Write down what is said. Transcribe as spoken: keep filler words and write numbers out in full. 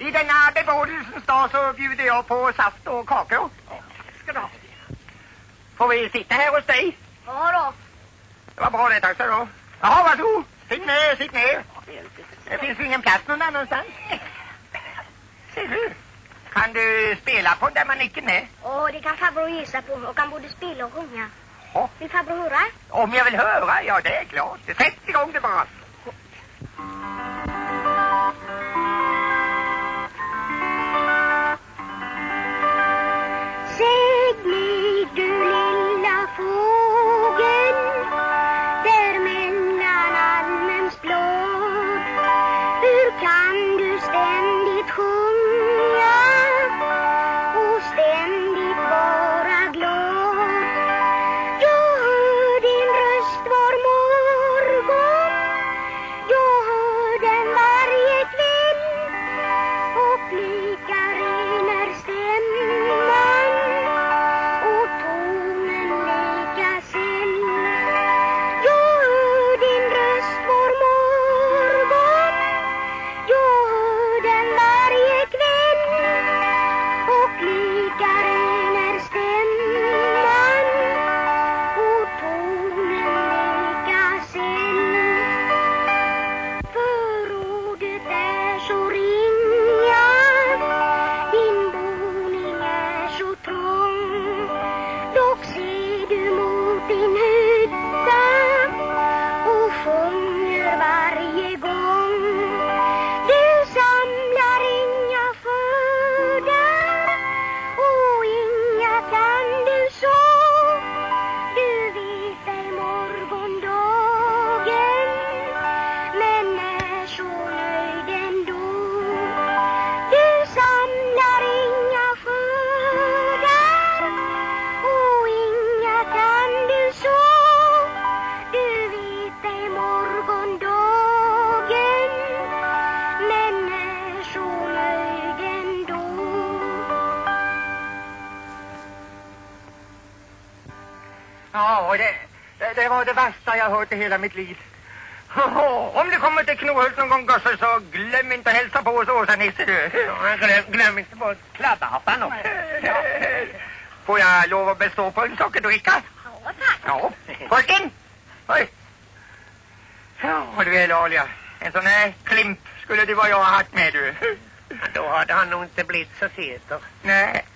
I denna bebådelsens dag så bjuder jag på saft och kakor. Ska du ha? Får vi sitta här hos dig? Ja då. Det var bra det, tack så då. Jaha, varsågod. Sitt ner, sitt ner. Det finns ju ingen plats någon annanstans. Ser du? Kan du spela på där man inte är? Åh, det kan farbror gissa på. Och kan både spela och sjunga. Ja. Vill farbror höra? Om jag vill höra, ja det är klart. Sätt igång det bara. Säg mig du lilla fågel, där mellan almens blad, hur kan du ständigt sjunga och ständigt vara glad? Jag hör din röst var morgon, jag hör den varje kväll, och lika ren är stämman och tonen lika säll. Jag hör din röst var morgon, jag hör den varje kväll, och lika ren är stämman och tonen lika säll. Förordet är så ringa, din boning är så trång, dock ser du mot din hytta och sjunger varje gång. Du samlar inga skördar och inga kan du så. Du vet ej morgondagen, men är så nöjd ändå. Du samlar inga skördar och inga kan du så. Du vet ej morgondagen, men är så nöjd ändå. Ja, det, det, det var det värsta jag hört i hela mitt liv. Om du kommer till Knohult någon gång, gosse, så glöm inte att hälsa på oss, Åsa-Nisse, du. Ja, glöm, glöm inte bort kladdharpan också. Får jag lov att bestå på en sockerdricka? Ja, tack. Ja. Folken! Oj. Ja, du är Lalia. En sån här klimp skulle du vad jag har haft med, du. Ja, då hade han nog inte blivit så fet då. Nej.